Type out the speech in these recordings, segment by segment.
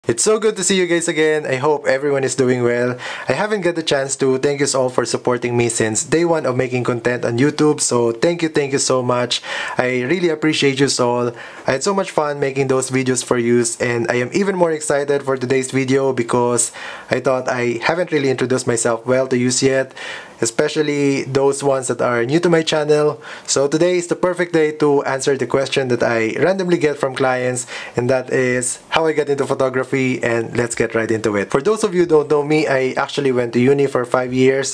It's so good to see you guys again. I hope everyone is doing well. I haven't got the chance to thank you all for supporting me since day one of making content on YouTube. So thank you so much. I really appreciate you all. I had so much fun making those videos for you, and I am even more excited for today's video because I thought I haven't really introduced myself well to you yet, especially those ones that are new to my channel. So today is the perfect day to answer the question that I randomly get from clients, and that is how I got into photography, and let's get right into it. For those of you who don't know me, I actually went to uni for 5 years.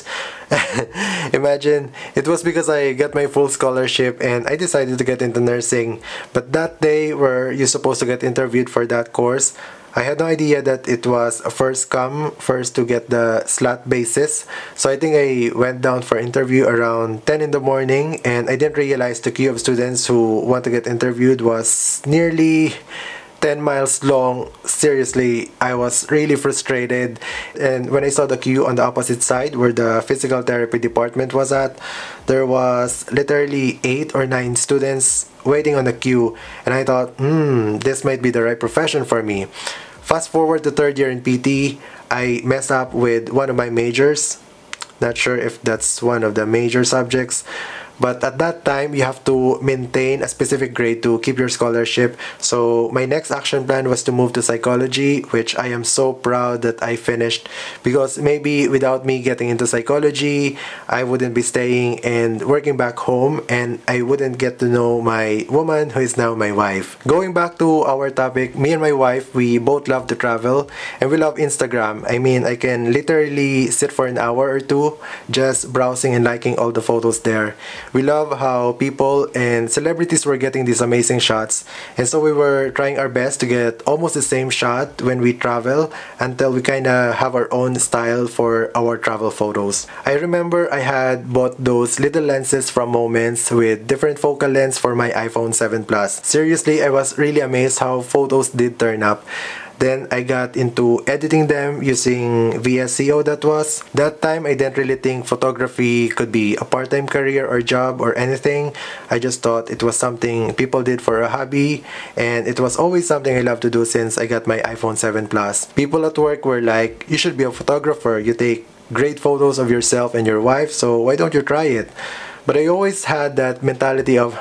Imagine, it was because I got my full scholarship and I decided to get into nursing. But that day where you're supposed to get interviewed for that course, I had no idea that it was a first come, first to get the slot basis. So I think I went down for interview around 10 in the morning, and I didn't realize the queue of students who want to get interviewed was nearly 10 miles long. Seriously, I was really frustrated. And when I saw the queue on the opposite side where the physical therapy department was at, there was literally 8 or 9 students waiting on the queue, and I thought, this might be the right profession for me. Fast forward to third year in PT, I messed up with one of my majors. Not sure if that's one of the major subjects, but at that time you have to maintain a specific grade to keep your scholarship. So my next action plan was to move to psychology, which I am so proud that I finished, because maybe without me getting into psychology, I wouldn't be staying and working back home, and I wouldn't get to know my woman who is now my wife. Going back to our topic, me and my wife, we both love to travel and we love Instagram. I mean, I can literally sit for an hour or two just browsing and liking all the photos there. We love how people and celebrities were getting these amazing shots, and so we were trying our best to get almost the same shot when we travel until we kinda have our own style for our travel photos. I remember I had bought those little lenses from Moments with different focal lengths for my iPhone 7 Plus. Seriously, I was really amazed how photos did turn up. Then I got into editing them using VSCO. That time I didn't really think photography could be a part-time career or job or anything. I just thought it was something people did for a hobby, and it was always something I love to do since I got my iPhone 7 Plus. People at work were like, you should be a photographer, you take great photos of yourself and your wife, so why don't you try it? But I always had that mentality of,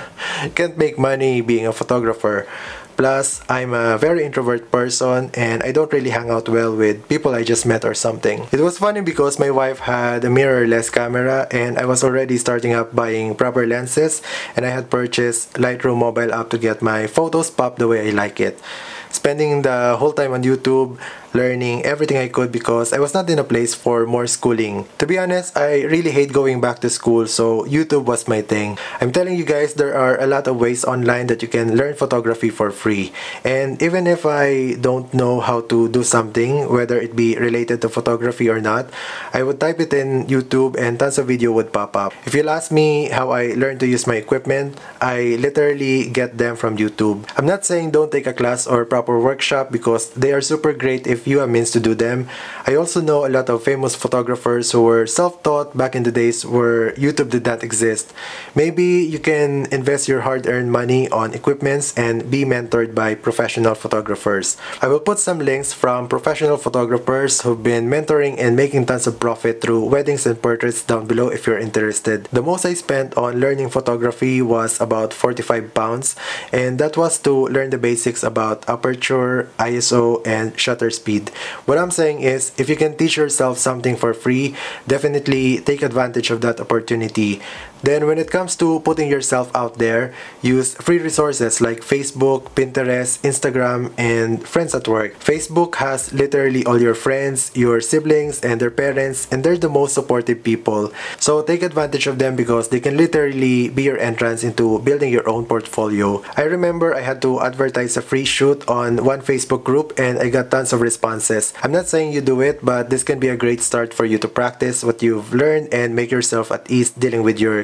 can't make money being a photographer. Plus, I'm a very introvert person and I don't really hang out well with people I just met or something. It was funny because my wife had a mirrorless camera and I was already starting up buying proper lenses, and I had purchased Lightroom mobile app to get my photos pop the way I like it. Spending the whole time on YouTube, learning everything I could because I was not in a place for more schooling. To be honest, I really hate going back to school, so YouTube was my thing. I'm telling you guys, there are a lot of ways online that you can learn photography for free. And even if I don't know how to do something, whether it be related to photography or not, I would type it in YouTube and tons of video would pop up. If you'll ask me how I learned to use my equipment, I literally get them from YouTube. I'm not saying don't take a class or proper workshop because they are super great if you have means to do them. I also know a lot of famous photographers who were self-taught back in the days where YouTube did not exist. Maybe you can invest your hard-earned money on equipments and be mentored by professional photographers. I will put some links from professional photographers who've been mentoring and making tons of profit through weddings and portraits down below if you're interested. The most I spent on learning photography was about 45 pounds, and that was to learn the basics about aperture, ISO, and shutter speed. What I'm saying is, if you can teach yourself something for free, definitely take advantage of that opportunity. Then when it comes to putting yourself out there, use free resources like Facebook, Pinterest, Instagram, and friends at work. Facebook has literally all your friends, your siblings, and their parents, and they're the most supportive people. So take advantage of them because they can literally be your entrance into building your own portfolio. I remember I had to advertise a free shoot on one Facebook group and I got tons of responses. I'm not saying you do it, but this can be a great start for you to practice what you've learned and make yourself at ease dealing with your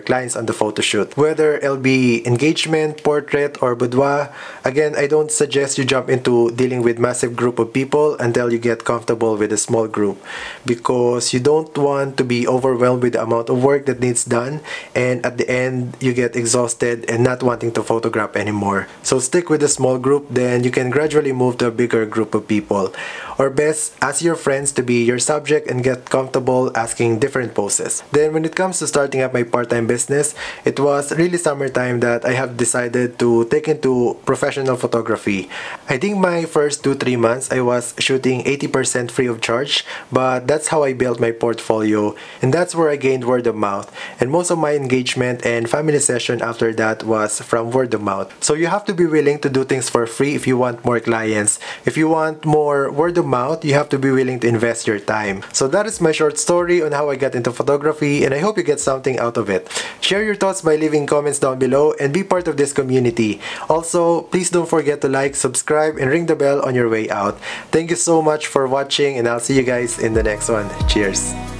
clients on the photo shoot. Whether it'll be engagement, portrait, or boudoir, again, I don't suggest you jump into dealing with massive group of people until you get comfortable with a small group, because you don't want to be overwhelmed with the amount of work that needs done, and at the end you get exhausted and not wanting to photograph anymore. So stick with a small group, then you can gradually move to a bigger group of people. Or best, ask your friends to be your subject and get comfortable asking different poses. Then when it comes to starting up my part-time business, it was really summertime that I have decided to take into professional photography. I think my first 2-3 months I was shooting 80% free of charge, but that's how I built my portfolio, and that's where I gained word of mouth. And most of my engagement and family session after that was from word of mouth. So you have to be willing to do things for free if you want more clients. If you want more word of mouth, you have to be willing to invest your time. So that is my short story on how I got into photography, and I hope you get something out of it. Share your thoughts by leaving comments down below and be part of this community. Also, please don't forget to like, subscribe, and ring the bell on your way out. Thank you so much for watching, and I'll see you guys in the next one. Cheers!